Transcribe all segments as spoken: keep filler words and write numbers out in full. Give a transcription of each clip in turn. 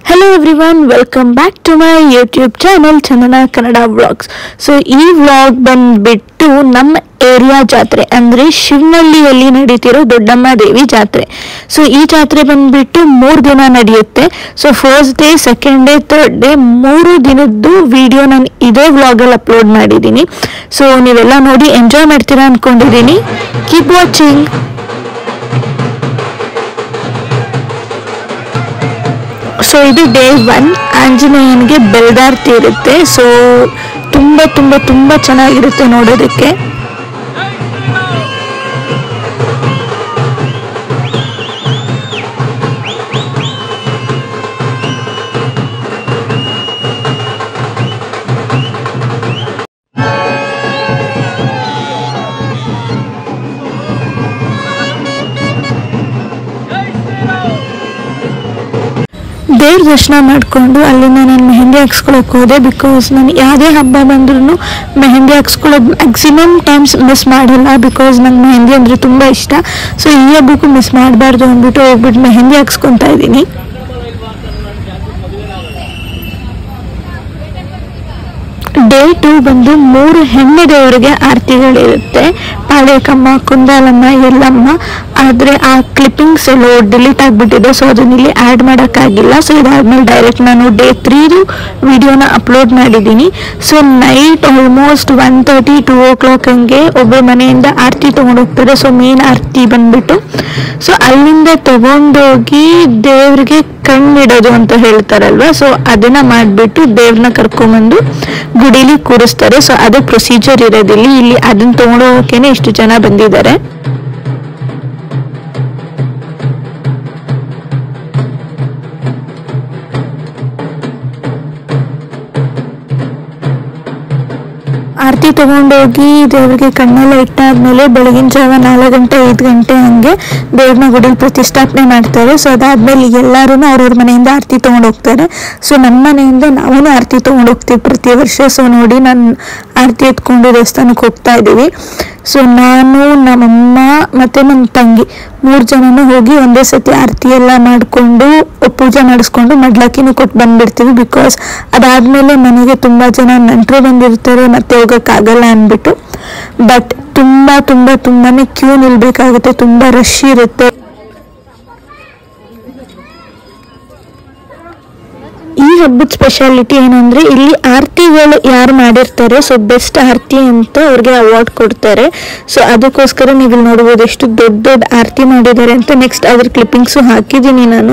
Hello everyone, welcome back to my YouTube channel Chandana Kannada Vlogs. So ಈ vlog ಬಂದ್ಬಿಟ್ಟು ನಮ್ಮ area ಜಾತ್ರೆ ಅಂದ್ರೆ ಶಿವನಹಳ್ಳಿಯಲ್ಲಿ ನಡೀತಿರೋ ದೊಡ್ಡಮ್ಮ ದೇವಿ ಜಾತ್ರೆ. ಸೊ ಈ ಜಾತ್ರೆ ಬಂದ್ಬಿಟ್ಟು ಮೂರು ದಿನ ನಡೆಯುತ್ತೆ. So first day, second day, third day ಮೂರು ದಿನದ್ದು ವಿಡಿಯೋ ನಾನು ಇದೇ ವ್ಲಾಗ್ ಅಲ್ಲಿ ಅಪ್ಲೋಡ್ ಮಾಡಿದ್ದೀನಿ. ಸೊ ನೀವೆಲ್ಲ ನೋಡಿ ಎಂಜಾಯ್ ಮಾಡ್ತೀರಾ ಅನ್ಕೊಂಡಿದ್ದೀನಿ. Keep watching. ಸೊ ಇದು ಡೇ ಒನ್. ಆಂಜನೇಯನಿಗೆ ಬೆಲ್ದಾರ್ತಿ ಇರುತ್ತೆ. ಸೊ ತುಂಬ ತುಂಬ ತುಂಬ ಚೆನ್ನಾಗಿರುತ್ತೆ ನೋಡೋದಕ್ಕೆ. ದೇವ್ರ ದರ್ಶನ ಮಾಡಿಕೊಂಡು ಅಲ್ಲಿಂದ ನಾನು ಮೆಹಂದಿ ಹಾಕ್ಸ್ಕೊಳಕ್ಕೆ ಹೋದೆ. ಬಿಕಾಸ್ ನಾನು ಯಾವುದೇ ಹಬ್ಬ ಬಂದ್ರೂ ಮೆಹಂದಿ ಹಾಕ್ಸ್ಕೊಳ್ಳೋದು ಮ್ಯಾಕ್ಸಿಮಮ್ ಟೈಮ್ಸ್ ಮಿಸ್ ಮಾಡಲ್ಲ. ಬಿಕಾಸ್ ನಂಗೆ ಮೆಹಂದಿ ಅಂದರೆ ತುಂಬ ಇಷ್ಟ. ಸೊ ಈ ಹಬ್ಬಕ್ಕೂ ಮಿಸ್ ಮಾಡಬಾರ್ದು ಅಂದ್ಬಿಟ್ಟು ಹೋಗ್ಬಿಟ್ಟು ಮೆಹಂದಿ ಹಾಕ್ಸ್ಕೊತಾ ಇದ್ದೀನಿ. ಡೇ ಟು ಬಂದು ಮೂರು ಹೆಣ್ಣು ದೇವರಿಗೆ ಆರತಿಗಳಿರುತ್ತೆ. ಪಾಳ್ಯಕ್ಕಮ್ಮ, ಕುಂದಾಲಮ್ಮ, ಎಲ್ಲಮ್ಮ. ಆದರೆ ಆ ಕ್ಲಿಪ್ಪಿಂಗ್ಸ್ ಎಲ್ಲ ಡಿಲೀಟ್ ಆಗಿಬಿಟ್ಟಿದೆ. ಸೊ ಅದನ್ನ ಇಲ್ಲಿ ಆ್ಯಡ್ ಮಾಡೋಕ್ಕಾಗಿಲ್ಲ. ಸೊ ಇದಾದ್ಮೇಲೆ ಡೈರೆಕ್ಟ್ ನಾನು ಡೇ ತ್ರೀದು ವಿಡಿಯೋನ ಅಪ್ಲೋಡ್ ಮಾಡಿದ್ದೀನಿ. So night almost one thirty two o'clock ಹಂಗೆ ಒಬ್ಬ ಮನೆಯಿಂದ ಆರತಿ ತೊಗೊಂಡೋಗ್ತಾರೆ. ಸೊ ಮೇನ್ ಆರತಿ ಬಂದ್ಬಿಟ್ಟು ಸೊ ಅಲ್ಲಿಂದ ತಗೊಂಡೋಗಿ ದೇವ್ರಿಗೆ ಕಣ್ಣಿಡೋದು ಅಂತ ಹೇಳ್ತಾರಲ್ವ. ಸೊ ಅದನ್ನ ಮಾಡಿಬಿಟ್ಟು ದೇವ್ರನ್ನ ಕರ್ಕೊಂಬಂದು ಗುಡಿಲಿ ಕೂರಿಸ್ತಾರೆ. ಸೊ ಅದು ಪ್ರೊಸೀಜರ್ ಇರೋದಿಲ್ಲ ಇಲ್ಲಿ. ಅದನ್ನ ತಗೊಂಡೋಗಕ್ಕೇನೆ ಇಷ್ಟು ಜನ ಬಂದಿದ್ದಾರೆ. ಆರತಿ ತಗೊಂಡೋಗಿ ದೇವ್ರಿಗೆ ಕಣ್ಣೆಲ್ಲ ಇಟ್ಟಾದ್ಮೇಲೆ ಬೆಳಗಿನ ಜಾವ ನಾಲ್ಕು ಗಂಟೆ ಐದು ಗಂಟೆ ಹಂಗೆ ದೇವ್ರನ್ನ ಗುಡಿಲಿ ಪ್ರತಿಷ್ಠಾಪನೆ ಮಾಡ್ತಾರೆ. ಸೊ ಅದಾದ್ಮೇಲೆ ಎಲ್ಲರೂ ಅವ್ರವ್ರ ಮನೆಯಿಂದ ಆರತಿ ತೊಗೊಂಡು ಹೋಗ್ತಾರೆ. ಸೊ ನಮ್ಮ ಮನೆಯಿಂದ ನಾವು ಆರತಿ ತೊಗೊಂಡು ಹೋಗ್ತೀವಿ ಪ್ರತಿ ವರ್ಷ. ಸೊ ನೋಡಿ ನಾನು ಆರತಿ ಎತ್ಕೊಂಡು ದೇವಸ್ಥಾನಕ್ಕೆ ಹೋಗ್ತಾ ಇದ್ದೀವಿ. ಸೊ ನಾನು, ನಮ್ಮಮ್ಮ ಮತ್ತು ನಮ್ಮ ತಂಗಿ ಮೂರು ಜನನೂ ಹೋಗಿ ಒಂದೇ ಸತಿ ಆರತಿ ಎಲ್ಲ ಮಾಡಿಕೊಂಡು ಪೂಜೆ ಮಾಡಿಸ್ಕೊಂಡು ಮಡ್ಲಕ್ಕಿನೂ ಕೊಟ್ಟು ಬಂದುಬಿಡ್ತೀವಿ. ಬಿಕಾಸ್ ಅದಾದಮೇಲೆ ಮನೆಗೆ ತುಂಬ ಜನ ನೆಂಟರು ಬಂದಿರ್ತಾರೆ, ಮತ್ತೆ ಹೋಗೋಕ್ಕಾಗಲ್ಲ ಅಂದ್ಬಿಟ್ಟು. ಬಟ್ ತುಂಬ ತುಂಬ ತುಂಬಾ ಕ್ಯೂ ನಿಲ್ಬೇಕಾಗುತ್ತೆ, ತುಂಬ ರಶ್ ಇರುತ್ತೆ. ಈ ಹಬ್ಬದ ಸ್ಪೆಷಾಲಿಟಿ ಏನಂದ್ರೆ ಇಲ್ಲಿ ಆರತಿಗಳು ಯಾರು ಮಾಡಿರ್ತಾರೆ ಸೊ ಬೆಸ್ಟ್ ಆರತಿ ಅಂತ ಅವ್ರಿಗೆ ಅವಾರ್ಡ್ ಕೊಡ್ತಾರೆ. ಸೊ ಅದಕ್ಕೋಸ್ಕರ ನೀವು ಇಲ್ಲಿ ನೋಡ್ಬೋದು ಎಷ್ಟು ದೊಡ್ಡ ದೊಡ್ಡ ಆರತಿ ಮಾಡಿದ್ದಾರೆ ಅಂತ. ನೆಕ್ಸ್ಟ್ ಅದ್ರ ಕ್ಲಿಪ್ಪಿಂಗ್ಸು ಹಾಕಿದ್ದೀನಿ ನಾನು.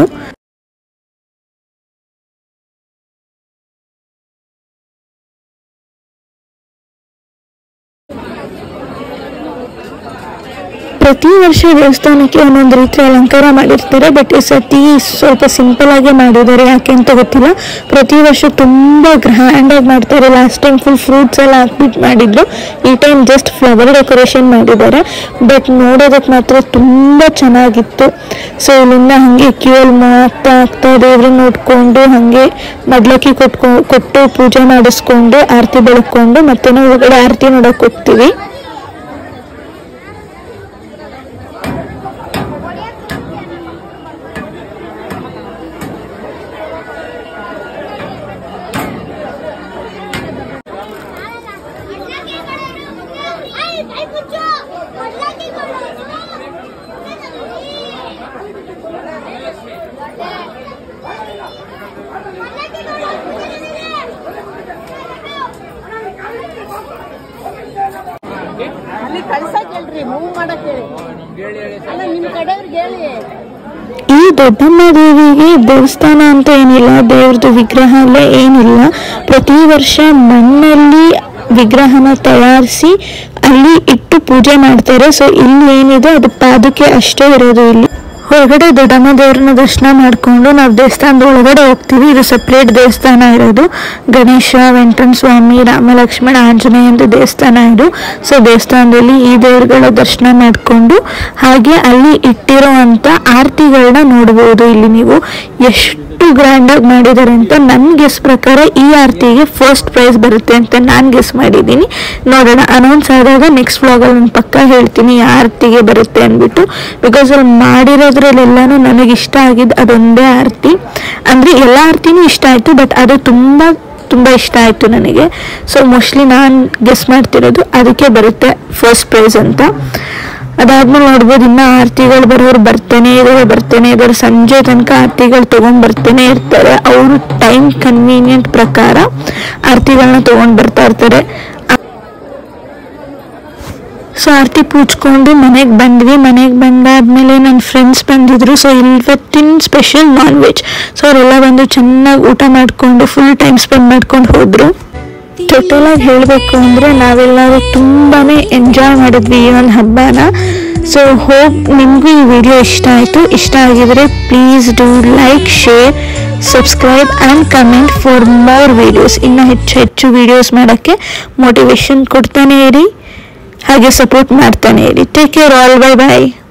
ಪ್ರತಿ ವರ್ಷ ದೇವಸ್ಥಾನಕ್ಕೆ ಒಂದೊಂದು ರೀತಿ ಅಲಂಕಾರ ಮಾಡಿರ್ತಾರೆ. ಬಟ್ ಈ ಸತಿ ಸ್ವಲ್ಪ ಸಿಂಪಲ್ ಆಗಿ ಮಾಡಿದ್ದಾರೆ. ಯಾಕೆ ಅಂತ ಗೊತ್ತಿಲ್ಲ. ಪ್ರತಿ ವರ್ಷ ತುಂಬ ಗ್ರ್ಯಾಂಡ್ ಆಗಿ ಮಾಡ್ತಾರೆ. ಲಾಸ್ಟ್ ಟೈಮ್ ಫುಲ್ ಫ್ರೂಟ್ಸ್ ಎಲ್ಲ ಹಾಕ್ಬಿಟ್ಟು ಮಾಡಿದ್ರು. ಈ ಟೈಮ್ ಜಸ್ಟ್ ಫ್ಲವರ್ ಡೆಕೋರೇಷನ್ ಮಾಡಿದ್ದಾರೆ. ಬಟ್ ನೋಡೋದಕ್ಕೆ ಮಾತ್ರ ತುಂಬ ಚೆನ್ನಾಗಿತ್ತು. ಸೊ ಇಲ್ಲಿಂದ ಹಾಗೆ ಕ್ಯೂ ಅಲ್ಲಿ ಆಗ್ತಾ ಆಗ್ತಾ ದೇವ್ರನ್ನ ನೋಡ್ಕೊಂಡು ಹಾಗೆ ಮಡ್ಲಕ್ಕಿ ಕೊಟ್ಕೊ ಕೊಟ್ಟು ಪೂಜೆ ಮಾಡಿಸ್ಕೊಂಡು ಆರತಿ ಬೆಳಕೊಂಡು ಮತ್ತೆ ನಾವು ಹೊರಗಡೆ ಆರತಿ ನೋಡೋಕೆ ಹೋಗ್ತೀವಿ. ಈ ದೊಡ್ಡಮ್ಮ ದೇವಿಗೆ ದೇವಸ್ಥಾನ ಅಂತ ಏನಿಲ್ಲ, ದೇವ್ರದ್ದು ವಿಗ್ರಹ ಅಲ್ಲೇ ಏನಿಲ್ಲ. ಪ್ರತಿ ವರ್ಷ ಮಣ್ಣಲ್ಲಿ ವಿಗ್ರಹನ ತಯಾರಿಸಿ ಅಲ್ಲಿ ಇಟ್ಟು ಪೂಜೆ ಮಾಡ್ತಾರೆ. ಸೊ ಇಲ್ಲಿ ಏನಿದೆ ಅದು ಪಾದುಕೆ ಅಷ್ಟೇ ಇರೋದು. ಇಲ್ಲಿ ಹೊರಗಡೆ ದೊಡ್ಡಮ್ಮ ದೇವ್ರನ್ನ ದರ್ಶನ ಮಾಡಿಕೊಂಡು ನಾವು ದೇವಸ್ಥಾನದ ಒಳಗಡೆ ಹೋಗ್ತೀವಿ. ಇದು ಸಪ್ರೇಟ್ ದೇವಸ್ಥಾನ ಇರೋದು. ಗಣೇಶ, ವೆಂಕಟನ ಸ್ವಾಮಿ, ರಾಮ ಲಕ್ಷ್ಮಣ, ಆಂಜನೇಯ ಅಂತ ದೇವಸ್ಥಾನ ಇದು. ಸೊ ದೇವಸ್ಥಾನದಲ್ಲಿ ಈ ದೇವರುಗಳ ದರ್ಶನ ಮಾಡಿಕೊಂಡು ಹಾಗೆ ಅಲ್ಲಿ ಇಟ್ಟಿರೋ ಅಂಥ ಆರತಿಗಳನ್ನ ನೋಡ್ಬೋದು. ಇಲ್ಲಿ ನೀವು ಎಷ್ಟು ಅಷ್ಟು ಗ್ರ್ಯಾಂಡಾಗಿ ಮಾಡಿದ್ದಾರೆ ಅಂತ ನನ್ನ ಗೆಸ್ ಪ್ರಕಾರ ಈ ಆರತಿಗೆ ಫಸ್ಟ್ ಪ್ರೈಸ್ ಬರುತ್ತೆ ಅಂತ ನಾನು ಗೆಸ್ ಮಾಡಿದ್ದೀನಿ. ನೋಡೋಣ, ಅನೌನ್ಸ್ ಆದಾಗ ನೆಕ್ಸ್ಟ್ ವ್ಲಾಗಲ್ಲಿ ನಾನು ಪಕ್ಕ ಹೇಳ್ತೀನಿ ಯಾವ ಆರತಿಗೆ ಬರುತ್ತೆ ಅಂದ್ಬಿಟ್ಟು. ಬಿಕಾಸ್ ಅಲ್ಲಿ ಮಾಡಿರೋದ್ರಲ್ಲೆಲ್ಲನೂ ನನಗೆ ಇಷ್ಟ ಆಗಿದ್ದು ಅದೊಂದೇ ಆರತಿ. ಅಂದರೆ ಎಲ್ಲ ಆರತಿನೂ ಇಷ್ಟ ಆಯಿತು, ಬಟ್ ಅದು ತುಂಬ ತುಂಬ ಇಷ್ಟ ಆಯಿತು ನನಗೆ. ಸೊ ಮೋಸ್ಟ್ಲಿ ನಾನು ಗೆಸ್ ಮಾಡ್ತಿರೋದು ಅದಕ್ಕೆ ಬರುತ್ತೆ ಫಸ್ಟ್ ಪ್ರೈಸ್ ಅಂತ. ಅದಾದ್ಮೇಲೆ ನೋಡ್ಬೋದು ಇನ್ನು ಆರತಿಗಳು ಬರೋರು ಬರ್ತಾನೆ ಇದ್ದಾರೆ ಬರ್ತಾನೆ ಇದ್ದಾರೆ ಸಂಜೆ ತನಕ ಆರತಿಗಳು ತೊಗೊಂಡು ಬರ್ತಾನೆ ಇರ್ತಾರೆ. ಅವರು ಟೈಮ್ ಕನ್ವೀನಿಯಂಟ್ ಪ್ರಕಾರ ಆರತಿಗಳನ್ನ ತೊಗೊಂಡು ಬರ್ತಾ ಇರ್ತಾರೆ. ಸೊ ಆರತಿ ಪೂಜ್ಕೊಂಡು ಮನೆಗೆ ಬಂದ್ವಿ. ಮನೆಗೆ ಬಂದಾದ್ಮೇಲೆ ನನ್ನ ಫ್ರೆಂಡ್ಸ್ ಬಂದಿದ್ರು. ಸೊ ಇವತ್ತಿನ ಸ್ಪೆಷಲ್ ನಾನ್ ವೆಜ್. ಸೊ ಅವರೆಲ್ಲ ಬಂದು ಚೆನ್ನಾಗಿ ಊಟ ಮಾಡಿಕೊಂಡು ಫುಲ್ ಟೈಮ್ ಸ್ಪೆಂಡ್ ಮಾಡ್ಕೊಂಡು ಹೋದರು. ಟೋಟಲಾಗಿ ಹೇಳಬೇಕು ಅಂದರೆ ನಾವೆಲ್ಲರೂ ತುಂಬಾ ಎಂಜಾಯ್ ಮಾಡಿದ್ವಿ ಈ ಒಂದು ಹಬ್ಬನ. ಸೊ ಹೋಪ್ ನಿಮಗೂ ಈ ವಿಡಿಯೋ ಇಷ್ಟ ಆಯಿತು. ಇಷ್ಟ ಆಗಿದರೆ please do like, share, subscribe and comment for more videos. ಇನ್ನೂ ಹೆಚ್ಚು ಹೆಚ್ಚು ವೀಡಿಯೋಸ್ ಮಾಡೋಕ್ಕೆ ಮೋಟಿವೇಶನ್ ಕೊಡ್ತಾನೆ ಇರಿ, ಹಾಗೆ ಸಪೋರ್ಟ್ ಮಾಡ್ತಾನೆ ಇರಿ. ಟೇಕ್ ಕೇರ್ ಆಲ್, ಬೈ ಬಾಯ್.